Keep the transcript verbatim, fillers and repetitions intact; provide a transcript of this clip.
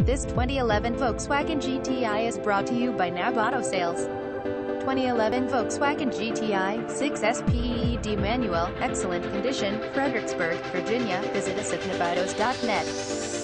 This twenty eleven Volkswagen G T I is brought to you by N A B Auto Sales. twenty eleven Volkswagen G T I, six speed manual, excellent condition, Fredericksburg, Virginia. Visit us at N A B autos dot net.